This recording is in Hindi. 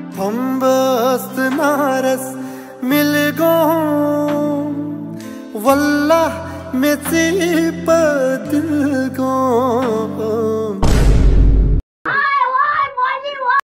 हम बस्त नारस मिल गो वल्लाह में दिल गो